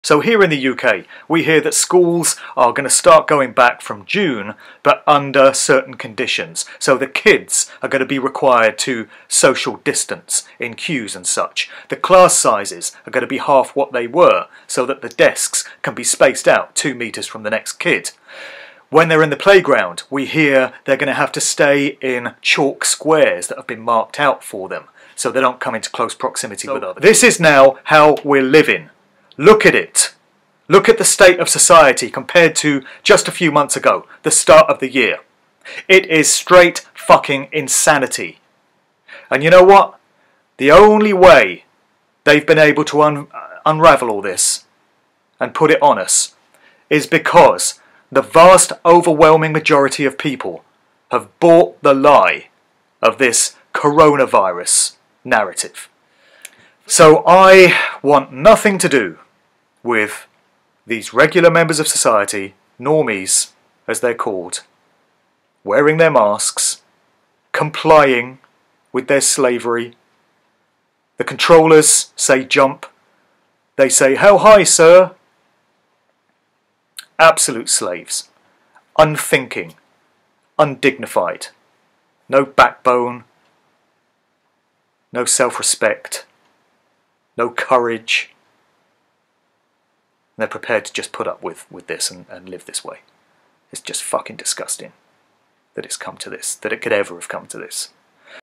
So here in the UK, we hear that schools are going to start going back from June, but under certain conditions. So the kids are going to be required to social distance in queues and such. The class sizes are going to be half what they were, so that the desks can be spaced out 2 metres from the next kid. When they're in the playground, we hear they're going to have to stay in chalk squares that have been marked out for them, so they don't come into close proximity with others. This is now how we're living. Look at it. Look at the state of society compared to just a few months ago, the start of the year. It is straight fucking insanity. And you know what? The only way they've been able to unravel all this and put it on us is because the vast overwhelming majority of people have bought the lie of this coronavirus narrative. So I want nothing to do with these regular members of society, normies as they're called, wearing their masks, complying with their slavery. The controllers say jump, they say how high sir? Absolute slaves, unthinking, undignified, no backbone, no self-respect, no courage. And they're prepared to just put up with this and live this way. It's just fucking disgusting that it's come to this, that it could ever have come to this.